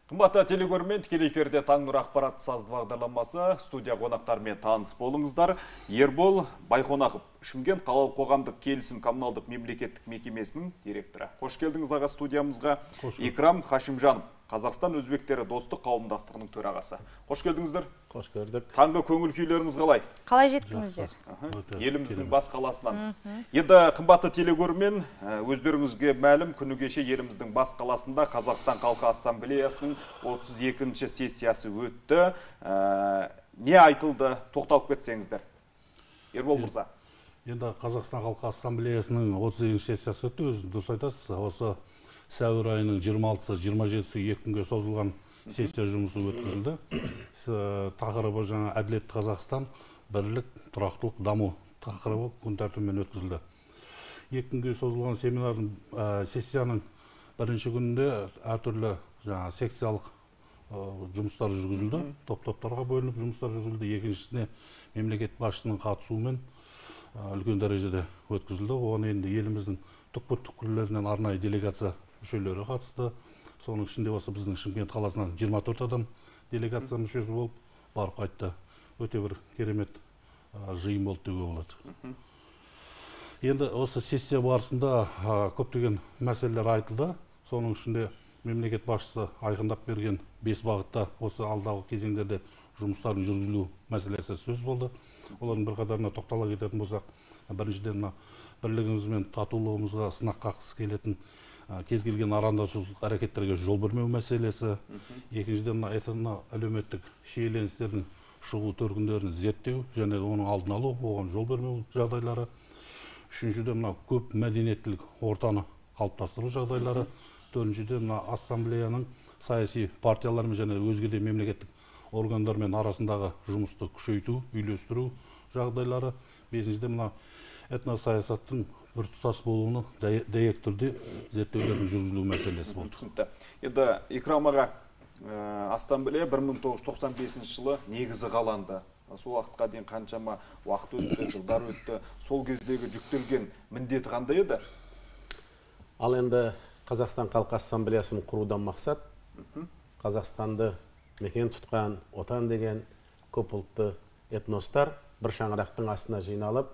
Қымбатты телегөрмен тікелей эфирде таң нұр ақпарат сазды бағдарламасы студия қонақтарымен таныс болыңыздар. Ербол Байқонақов, Шымкент қалалық қоғамдық келісім коммуналдық мемлекеттік мекемесінің директоры. Қош келдіңіз аға студиямызға. Икрам Хашимжанов, Қазақстан өзбектері достық қауымдастығының төрағасы. Қош келдіңіздер. Қош көрдік. Таңғы көңіл күйлеріңіз қалай? Қалай жеттіңіздер? Еліміздің бас қаласынан. Енді қымбатты телегөрмен өздеріңізге мәлім, күні кеше еліміздің бас қаласында Қазақстан халқы ассамблеясының 32-ші сессиясы өтті. Не айтылды? Тоқталып кетсеңіздер. Ербол мырза. Енді Қазақстан халқы ассамблеясының 32-ші сессиясы өтті, өзіңіз дұрыс айтасыз. Осы сәуір айының 26-сы, 27-сі 2 күнге созылған сессия жұмысы өткізілді. Тақырыбы жаңа әділетті Қазақстан, бірлік, тұрақтылық, даму тақырыбы күн тәртібімен өткізілді. 2 күнге созылған семинардың сессияның бірінші күнінде әртүрлі жаңа секциялық жұмыстар жүргізілді. Топ-топтарға бөлініп жұмыстар жүргізілді. Екіншісіне мемлекет басшысының қатысуымен үлкен дәрежеде өткізілді. Оған енді еліміздің түкпір-түкпірлерінен арнайы делегация мүшелері қатысты. Соның ішінде осы біздің Шымкент қаласынан 24 адам делегация мүшесі болып барып қайтты. Өте бір керемет жиын болды деуге болады. Енді осы сессия барысында көптеген мәселелер айтылды. Соның ішінде мемлекет басшысы айқындап берген 5 бағытта осы алдағы кезеңдерде жұмыстарын жүргізілу мәселесі сөз болды. Олардың бірқатарына тоқтала кететін болсақ, біріншіден бірлігіміз бен татулығымызға сынақ қаққысы келетін кез келген арандатушылық әрекеттерге жол бермеу мәселесі. Екіншіден әлеуметтік шиеленістердің шығу төркіндерін зерттеу және оның алдын алу, оған жол бермеу жағдайлары. Үшіншіден көп мәдениеттілік ортаны қалыптастыру жағдайлары. Төртіншіден ассамблеяның саяси партиялармен және өзге де мемлекеттік органдармен арасындағы жұмысты күшейту, үйлестіру жағдайлары. Бесіншіден этносаясаттың біртұтас болуыны дәйек түрде зерттеулердің жүргізілу мәселесі болды. Енді Икрам аға, ассамблея 1995 жылы негізі қаланды. Сол уақытқа дейін қаншама уақыт өтті, жылдар өтті. Сол кездегі жүктелген міндеті қандай еді? Ал енді Қазақстан халқы ассамблеясын құрудан мақсат Қазақстанды мекен тұтқан отан деген көп ұлтты этностар бір шаңырақтың астына жиналып,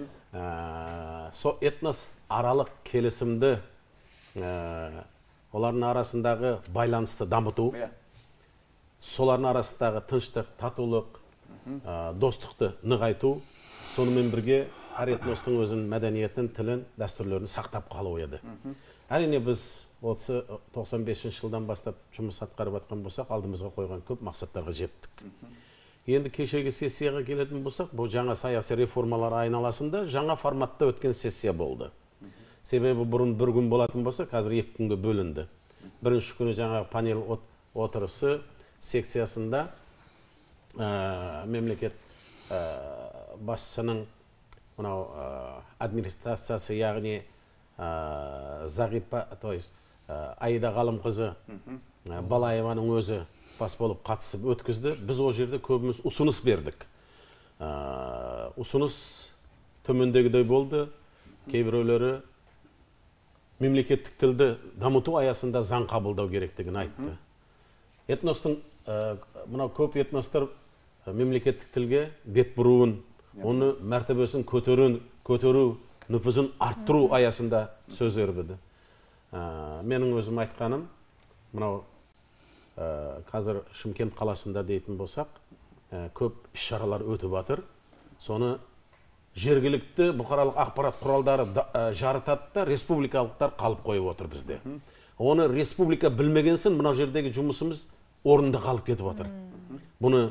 со этнос аралық келісімді, олардың арасындағы байланысты дамыту, солардың арасындағы тыныштық, татулық, достықты нығайту, сонымен бірге әр этностың өзінің мәдениетін, тілін, дәстүрлерін сақтап қалу еді. Әрине біз 95 жылдан бастап жұмыс атқарып жатқан болсақ, алдымызға қойған көп мақсаттарға жеттік. Енді кешегі сессияға келетін болсақ, бұл жаңа саяси реформалар айналасында жаңа форматта өткен сессия болды. Себебі бұрын бір күн болатын болса, қазір 2 күнге бөлінді. Бірінші күні жаңа панел отырысы секциясында мемлекет басшысының администрациясы, яғни Зағипа, Аида Ғалымқызы Балаеваның өзі бас болып қатысып өткізді. Біз о жерде көбіміз ұсыныс бердік. Ұсыныс төмендегідей болды. Кейбіреулері мемлекеттік тілді дамыту аясында заң қабылдау керектігін айтты. Этностың, мынау көп этностар мемлекеттік тілге бет бұруын, оны мәртебесін көтеру, нүфізін арттыру аясында сөз өрбіді. Менің өзім айтқаным, мынау қазір Шымкент қаласында дейтін болсақ, көп іс-шаралар өтіп жатыр. Соны жергілікті бұқаралық ақпарат құралдары жарытады да, республикалықтар қалып қойып отыр бізде. Оны республика білмегенсін, мынау жердегі жұмысымыз орында қалып кетіп отыр. Бұны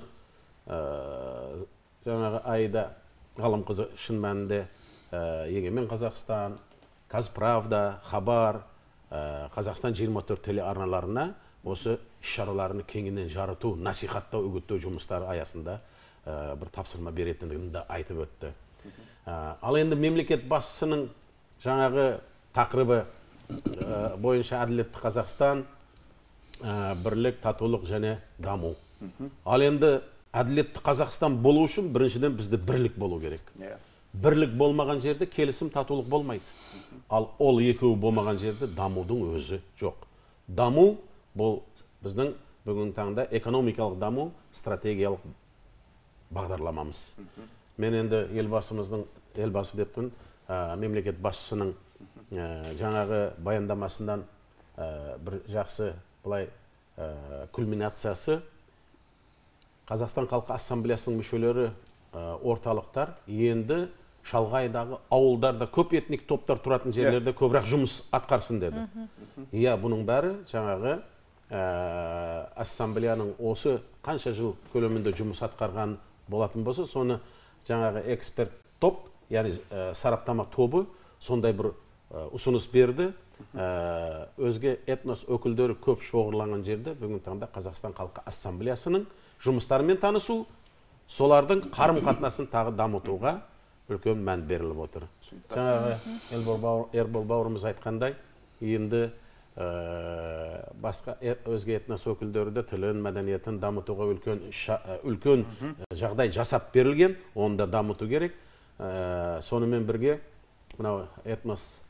жаңағы Аида Ғалымқызы шын мәнінде Егемен Қазақстан, Қазправда, Хабар, Қазақстан 24 телеарналарына осы іс-шараларını кеңінен жарыту, насихаттау, үгіттеу жұмыстары аясында бір тапсырма беретіндігін де айтып өтті. Ал енді мемлекет басшысының жаңағы тақырыбы бойынша әділетті Қазақстан, бірлік, татулық және даму. Ал енді әділетті Қазақстан болу үшін біріншіден бізде бірлік болу керек. Бірлік болмаған жерде келісім, татулық болмайды. Ал ол екеуі болмаған жерде дамудың өзі жоқ. Даму бұл біздің бүгінгі таңда экономикалық даму стратегиялық бағдарламамыз. Мен енді елбасы деппін, мемлекет басшысының жаңағы баяндамасынан бір жақсы былай кульминациясы, Қазақстан халқы ассамблеясының мүшелері орталықтар енді шалғайдағы ауылдарда көп этник топтар тұратын жерлерде көбірек жұмыс атқарсын деді. Иә, бұның бәрі жаңағы ассамблеяның осы қанша жыл көлемінде жұмыс атқарған болатын болса, соны жаңағы эксперт топ, яғни сараптама тобы сондай бір ұсыныс берді. Өзге этнос өкілдері көп шоғырланған жерде бүгінгі таңда Қазақстан халқы ассамблеясының жұмыстарымен танысу, солардың қарым-қатынасын тағы дамытуға үлкен мән беріліп отыр. Жаңағы Ербол бауырымыз айтқандай, енді басқа өзге этнос өкілдері де тілін, мәдениетін дамытуға үлкен жағдай жасап берілген, оны да дамыту керек. Сонымен бірге мынау этнос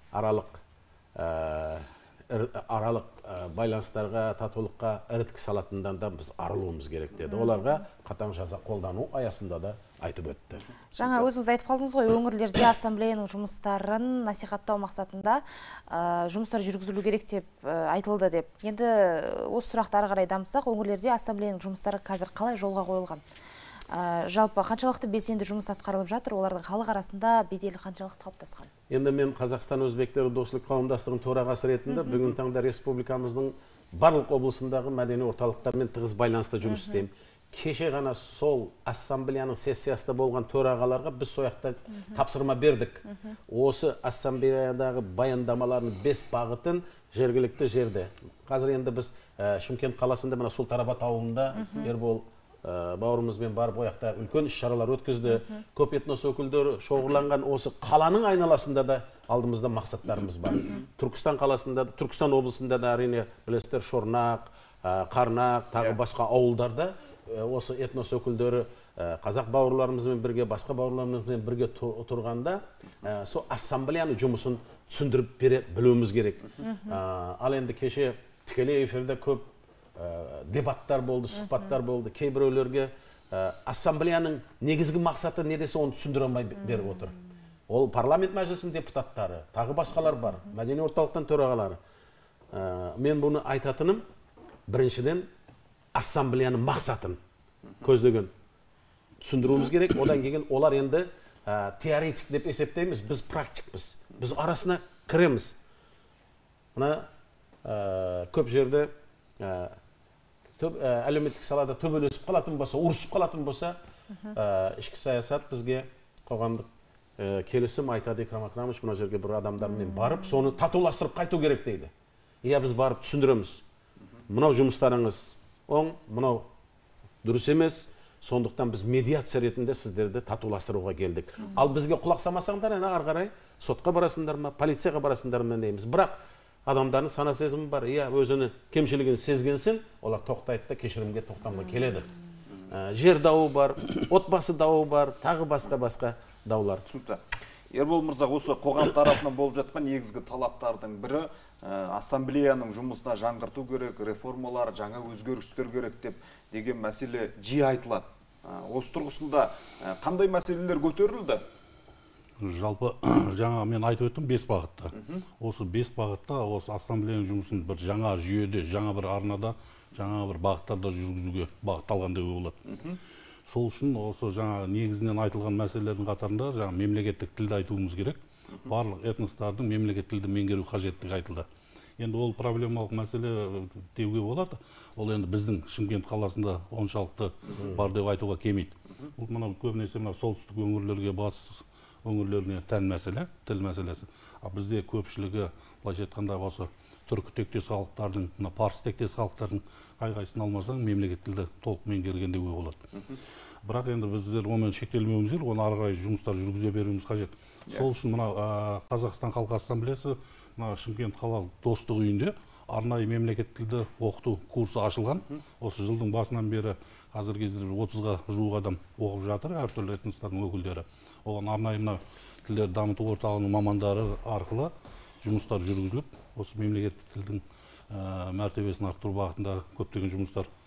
аралық байланыстарға, татулыққа іріткі салатындан да біз арылуымыз керек деді. Оларға қатаң жаза қолдану аясында да айтып өтті. Жаңа өзіңіз айтып қалдыңыз ғой, өңірлерде ассамблеяның жұмыстарын насихаттау мақсатында жұмыстар жүргізілу керек деп айтылды деп. Енді осы сұрақты ары қарай дамытсақ, өңірлерде ассамблеяның жұмыстары қазір қалай жолға қойылған? Жалпы қаншалықты белсенді жұмыс атқарылып жатыр, олардың халық арасында беделі қаншалықты қалыптасқан? Енді мен Қазақстан өзбектері достық қауымдастығының төрағасы ретінде бүгін таңда республикамыздың барлық облысындағы мәдени орталықтармен тығыз байланыста жұмыс істеймін. Кеше ғана сол ассамблеяның сессиясында болған төрағаларға біз сояқта тапсырма бердік. Осы ассамблеядағы баяндамалардың 5 бағытын жергілікті жерде. Қазір енді біз Шымкент қаласында мына Сұлтарабат ауылында Ербол бауырымызбен барып ояқта үлкен іс-шаралар өткізді. Көп этнос өкілдері шоғырланған осы қаланың айналасында да алдымызда мақсаттарымыз бар. Түркістан қаласында, Түркістан облысында да әрине білесіздер Шорнақ, Қарнақ, тағы басқа ауылдарда осы этнос өкілдері қазақ бауырларымызбен бірге, басқа бауырларымызбен бірге тұрғанда сол ассамблеяның жұмысын түсіндіріп бере білуіміз керек. Ал енді кеше тікелей эфирде көп дебаттар болды, сұхбаттар болды. Кейбіреулерге ассамблеяның негізгі мақсаты не десе оны түсіндіре алмай беріп отыр. Ол парламент мәжілісінің депутаттары, тағы басқалар бар, мәдени орталықтан төрағалары. Мен бұны айтатыным, біріншіден ассамблеяның мақсатын көздеген түсіндіруіміз керек. Одан кейін олар енді теоретик деп есептейміз, біз практикпіз. Біз арасына кіреміз. Мына көп жерде әлеуметтік салада төбелесіп қалатын болса, ұрысып қалатын болса, ішкі саясат бізге қоғамдық келісім айтады. Экрам Акрамович мына жерге бір адамдармен барып, соны татуластырып қайту керек дейді. Иә, біз барып түсіндіреміз. Мынау жұмыстарыңыз оң, мынау дұрыс емес. Сондықтан біз медиация ретінде сіздерді татуластыруға келдік. Ал бізге құлақ самасаңдар, ары қарай сотқа барасыңдар ма, полицияға барасыңдар ма дейміз. Бірақ адамдардың сана сезімі бар. Иә, өзінің кемшілігін сезгенсін, олар тоқтайды да кешірімге тоқтамға келеді. Жер дауы бар, отбасы дауы бар, тағы басқа даулар. Түсінікті. Ербол мырза, осы қоғам тарапынан болып жатқан негізгі талаптардың бірі ассамблеяның жұмысына жаңғырту керек, реформалар, жаңа өзгерістер керек деген мәселе жиі айтылады. Осы тұрғысында қандай мәселелер көтерілді? Жалпы жаңа мен айтып өттім 5 бағытта. Осы 5 бағытта осы ассамблеяның жұмысын бір жаңа жүйеде, жаңа бір арнада, жаңа бір бағыттарда жүргізуге бағытталған деп болады. Сол үшін осы жаңа негізінен айтылған мәселелердің қатарында жаңа мемлекеттік тілді айтуымыз керек. Барлық этностардың мемлекеттік тілді меңгеру қажеттігі айтылды. Енді ол проблемалық мәселе деуге болады. Ол енді біздің Шымкент қаласында оншалықты бар деп айтуға келмейді. Бұл мына көбінесе солтүстік өңірлерге, батыс өңірлеріне тән мәселе, тіл мәселесі. Бізде көпшілігі, былайша айтқанда, осы түркі тектес халықтардың, парсы тектес халықтардың қай-қайсысын алмасаң, мемлекеттік тілді толық меңгерген деуге болады. Бірақ енді біздер онымен шектелмеуіміз керек, оны ары қарай жұмыстар жүргізе беруіміз қажет. Сол үшін мына Қазақстан халқы ассамблеясы Шымкент қалалық достық үйінде арнайы мемлекеттік тілді оқыту курсы ашылған. Осы жылдың басынан бері қазіргі кезде 30-ға жуық адам оқып жатыр, әртүрлі этностардың өкілдері. Оған арнайы мына тілдерді дамыту орталығының мамандары арқылы жұмыстар жүргізіліп, осы мемлекеттік тілдің мәртебесін арттыру бағытында көптеген жұмыстар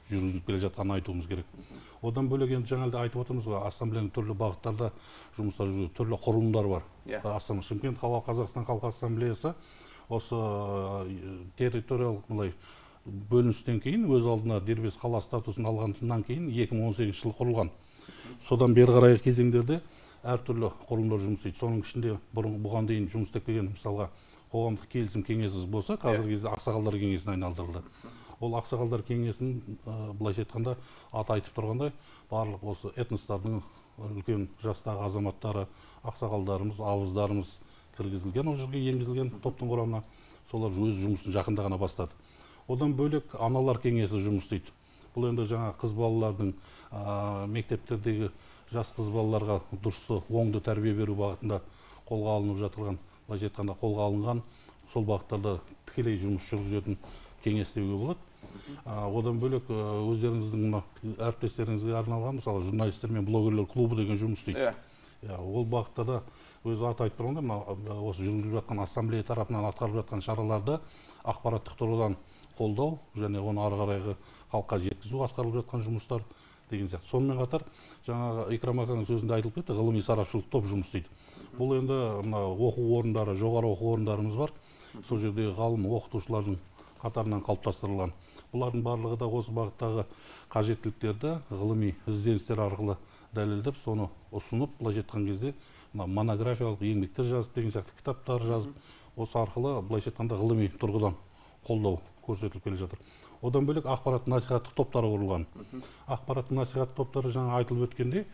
жүргізіліп келе жатқанын айтуымыз керек. Одан бөлек енді жаңа айтып отырмыз ғой, ассамблеяның түрлі бағыттарда жұмыстар жүргізілуде, түрлі құрылымдар бар. Шымкент қалалық Қазақстан халқы ассамблеясы осы территориялық бөліністен кейін өз алдына дербес қала статусын алғаннан кейін 2018 жылы құрылған. Содан бері қарай кезеңдерде әртүрлі құрылымдар жұмыс істейді. Соның ішінде бұған дейін жұмыс істеп келген, мысалға қоғамдық келісім кеңесі болса, қазіргі кезде ақсақалдар кеңесіне айналдырылды. Ол ақсақалдар кеңесін былайша айтқанда аты айтып тұрғандай, барлық осы этностардың үлкен жастағы азаматтары, ақсақалдарымыз, ауыздарымыз кіргізілген, ол жерге енгізілген топтың құрамына. Солар өз жұмысын жақында ғана бастады. Одан бөлек аналар кеңесі жұмыс істейді. Бұл енді жаңа қыз балалардың мектептердегі жас қыз балаларға дұрысы оңды тәрбие беру бағытында қолға алынып жатырған, былайша айтқанда қолға алынған, сол бағыттарда тікелей жұмыс жүргізетін кеңес деуге болады. Одан бөлек өздеріңіздің әріптестеріңізге арналған, мысалы журналистер мен блогерлер клубы деген жұмыс істейді. Ол бағытта да өзі аты айтып тұрғанда, осы жүргізіліп жатқан ассамблея тарапынан атқарылып жатқан шараларды ақпараттық тұрғыдан қолдау және оны ары қарайғы халыққа жеткізу атқарылып жатқан жұмыстар деген сияқты. Сонымен қатар жаңағы Икрам ағаның сөзінде айтылып кетті, ғылыми сарапшылық топ жұмыс істейді. Бұл енді оқу орындары, жоғары оқу орындарымыз бар. Сол жердегі ғалым оқытушылардың қатарынан қалыптастырылған. Бұлардың барлығы да осы бағыттағы қажеттіліктерді ғылыми ізденістер арқылы дәлелдеп, соны ұсынып, былайша айтқан кезде монографиялық еңбектер жазып деген сияқты кітаптар жазып, осы арқылы былайша айтқанда ғылыми тұрғыдан қолдау көрсетіліп келе жатыр. Одан бөлек ақпарат насихаттық топтары құрылған. Ақпарат насихаттық топтары жаңа айтылып өткенде,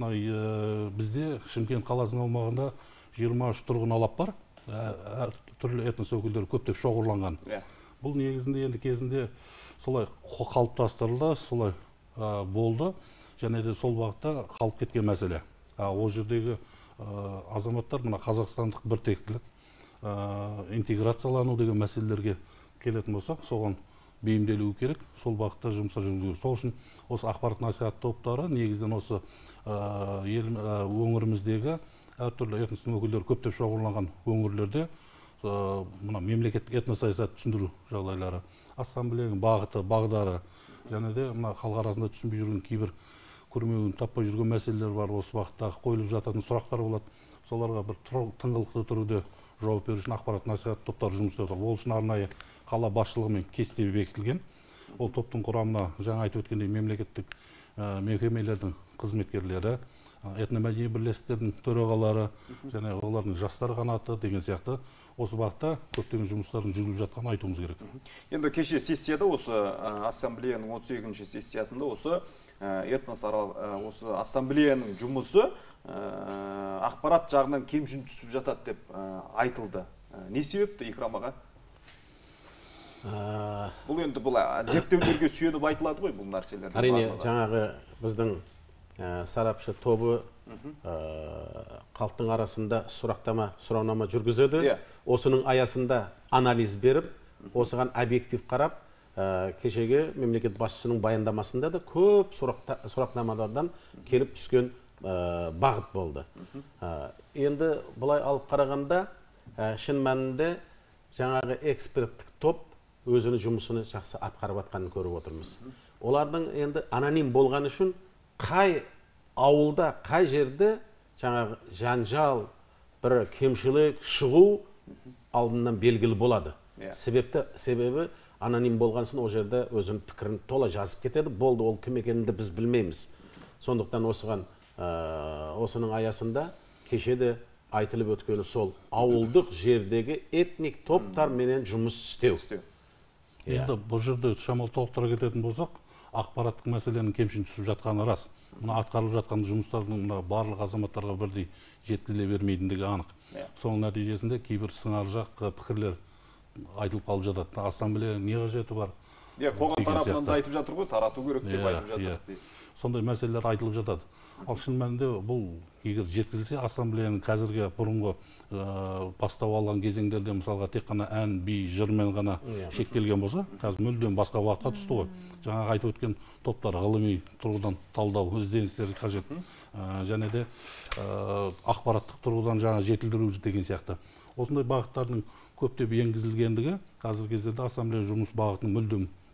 бізде Шымкент қаласының аумағында 23 тұрғын алап бар. Түрлі этнос өкілдері көптеп шоғырланған. Бұл негізінде енді кезінде солай қалыптастырылды, солай болды, және де сол бағытта қалып кеткен мәселе. Ол жердегі азаматтар мына қазақстандық біртектілік, интеграциялану деген мәселелерге келетін болсақ, соған бейімделуі керек, сол бағытта жұмыстар жүргізілуде. Сол үшін осы ақпарат насихат топтары негізінен осы өңіріміздегі әртүрлі этностың өкілдері көптеп шоғырланған өңірлерде мына мемлекеттік этносаясат түсіндіру жағдайлары, ассамблеяның бағыты, бағдары, және де мына халық арасында түсінбей жүрген кейбір көрмеуін таппай жүрген мәселелер бар, осы бағыттағы қойылып жататын сұрақтар болады. Соларға бір тыңғылықты түрде жауап беру үшін ақпарат насихат топтары жұмыс істеп отыр. Ол үшін арнайы қала басшылығымен кесте бекітілген. Ол топтың құрамына жаңа айтып өткендей мемлекеттік мекемелердің қызметкерлері, этномәдени бірлестіктердің төрағалары және олардың жастар қанаты деген сияқты осы бағытта көптеген жұмыстардың жүргізіліп жатқанын айтуымыз керек. Енді кеше сессияда осы ассамблеяның 32-ші сессиясында осы этносаралық осы ассамблеяның жұмысы ақпарат жағынан кемшін түсіп жатады деп айтылды. Не себепті, Икрам аға? Бұл енді бұл зерттеулерге сүйеніп айтылады ғой бұл нәрселер. Әрине, жаңағы біздің сарапшы тобы халықтың арасында сұраунама жүргізеді. Осының аясында анализ беріп, осыған объектив қарап, кешегі мемлекет басшысының баяндамасында да көп сұрақнамалардан келіп түскен бағыт болды. Енді бұлай алып қарағанда, шын мәнінде жаңағы эксперттік топ өзінің жұмысыны жақсы атқарып атқанын көріп отырмыз. Олардың енді аноним болған үшін қай ауылда, қай жерде жаңағы жанжал, бір кемшілік шығу алдынан белгілі болады. Себебі аноним болғансын ол жерде өзінің пікірін тола жазып кетеді. Болды, ол кім екенінде біз білмейміз. Сондықтан осының аясында кешеде айтылып өткені сол ауылдық жердегі этник топтар менен жұмыс істеу. Енді бұл жерде шамал толықтыра кететін болсақ, ақпараттық мәселенің кемшін түсіп жатқаны рас. Мына атқарылып жатқан жұмыстардың барлық азаматтарға бірдей жеткізіле бермейтіндігі анық. Соның нәтижесінде кейбір сыңаржақ пікірлер айтылып қалып жатады. Ассамблея не қажеті бар? Қоғам тарапынан да айтып жатыр ғой, тарату керек деп айтып жатыр. Сондай мәселелер айтылып жатады. Ал шын мәнінде бұл егер жеткізілсе, ассамблеяның қазіргі бұрынғы бастау алған кезеңдерде мысалға тек қана ән, би, жырмен ғана шектелген болса, қазір мүлдем басқа бағытқа түсті ғой. Жаңағы айтып өткен топтар ғылыми тұрғыдан талдау, ізденістер қажет. Және де ақпараттық тұрғыдан жаңа жетілдіру деген сияқты. Осындай бағыттардың көптеп енгізілгендігі қазіргі кездерде ассамблея жұмыс бағытының мүлдем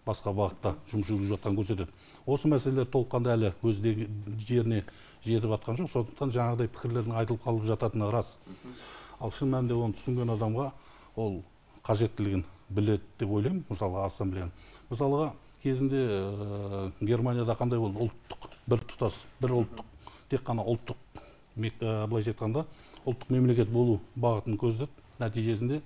басқа бағытта жұмыс жүргізіп жатқанын көрсетеді. Осы мәселелер толыққанды әлі өз жеріне жетіп жатқан жоқ, сондықтан жаңағыдай пікірлердің айтылып қалып жататыны рас. Ал шын мәнінде оны түсінген адамға ол қажеттілігін біледі деп ойлаймын, мысалы ассамблеяның. Мысалға кезінде Германияда қандай болды? Ұлттық, бір тұтас, бір ұлттық, тек қана ұлттық, былайша айтқанда, ұлттық мемлекет болу бағытын көздеп, нәтижесінде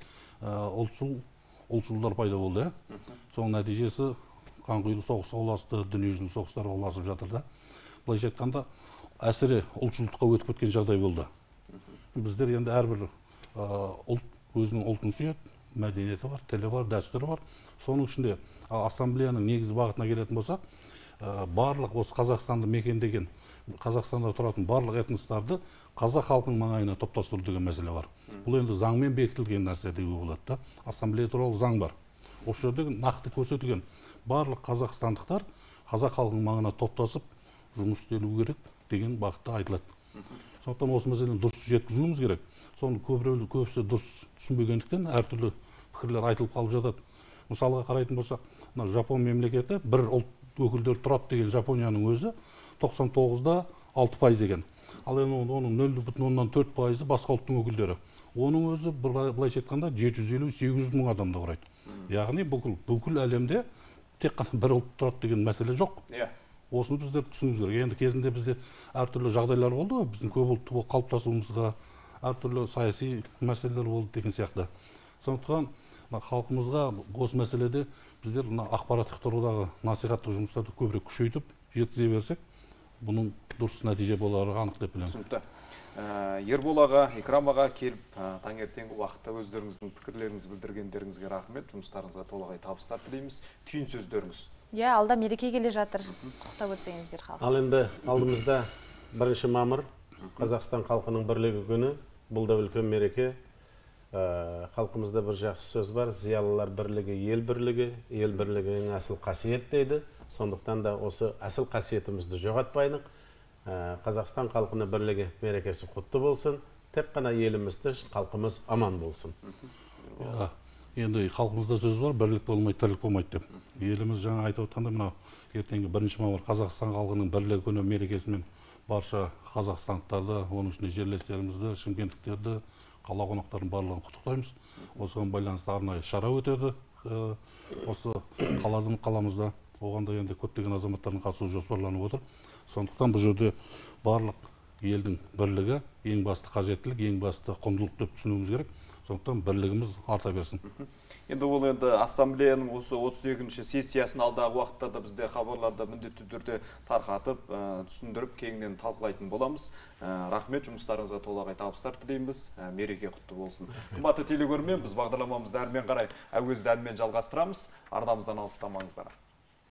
ұлтшылдар пайда болды. Соның нәтижесі қанқұйлы соғысқа ұласты, дүниежүзілік соғыстарға ұласып жатыр да. Былайша айтқанда, әсіре ұлтшылдыққа өтіп кеткен жағдай болды. Біздер енді әрбір ұлт өзінің ұлтын сүйеді, мәдениеті бар, тілі бар, дәстүрі бар. Соның ішінде ассамблеяның негізгі бағытына келетін болсақ, барлық осы Қазақстанды мекендеген, Қазақстанда тұратын барлық этностарды қазақ халқының маңайына топтастыру деген мәселе бар. Бұл енді заңмен бекітілген нәрсе деуге болады да. Ассамблея туралы заң бар. Осы жерде нақты көрсетілген барлық қазақстандықтар қазақ халқының маңына топтасып жұмыс істелу керек деген бағытта айтылады. Сондықтан осы мәселені дұрыс жеткізуіміз керек. Соны көбісі дұрыс түсінбегендіктен әртүрлі пікірлер айтылып қалып жатады. Мысалға қарайтын болсақ, Жапон мемлекеті бір ұлт өкілдері тұрады деген Жапонияның өзі 99-да 6% екен. Ал енді оның 0,4% басқа ұлттың өкілдері. Оның өзі былайша айтқанда 750-800 мың адамды құрайды. Яғни бүкіл әлемде тек қана бір ұлт тұрады деген мәселе жоқ. Осыны біздер түсінуіміз керек. Енді кезінде бізде әртүрлі жағдайлар болды, біздің көп ұлтты қалыптасуымызға әртүрлі саяси мәселелер болды деген сияқты. Сондықтан халқымызға осы мәселеде біздер ақпараттық тұрғыдағы насихаттық жұмыстарды көбірек күшейтіп жеткізе берсек, бұның дұрыс нәтиже болары анық деп білемін. Түсінікті. Ербол аға, Икрам аға келіп таңертеңгі уақытта өздеріңіздің пікірлеріңізді білдіргендеріңізге рахмет. Жұмыстарыңызға толағай табыстар тілейміз. Түйін сөздеріңіз. Алда мереке келе жатыр. Құттықтап өтсеңіздер халық. Ал енді алдымызда 1 мамыр Қазақстан халқының бірлігі күні. Бұл да үлкен мереке. Халқымызда бір жақсы сөз бар: зиялылар бірлігі, ел бірлігі, ел бірлігі ең асыл қасиет дейді. Сондықтан да осы асыл қасиетімізді жоғалтпайық. Қазақстан халқының бірлігі мерекесі құтты болсын. Тек қана елімізді, халқымыз аман болсын. Енді халқымызда сөз бар, бірлік болмайды, тірлік болмайды деп. Еліміз жаңа айтып отқанда, мына ертеңгі 1 мамыр Қазақстан халқының бірлігі күні мерекесімен барша қазақстандықтарды, оның ішінде жерлестерімізді, шымкенттіктерді, қала қонақтарын барлығын құттықтаймыз. Осыған байланысты арнайы шара өтеді осы қаламызда. Оған да енді көптеген азаматтардың қатысуы жоспарланып отыр. Сондықтан бұл жерде барлық елдің бірлігі ең басты қажеттілік, ең басты құндылық деп түсінуіміз керек. Сондықтан бірлігіміз арта берсін. Енді ол ассамблеяның осы 32-ші сессиясын алдағы уақытта да бізде хабарларда міндетті түрде тарқатып, түсіндіріп, кеңінен талқылайтын боламыз. Рахмет, жұмыстарыңызға толағай табыстар тілейміз. Мереке құтты болсын. Қымбатты телекөрермен, біз бағдарламамызды әрмен қарай әуезді әнмен жалғастырамыз. Арнамыздан алыстамаңыздар.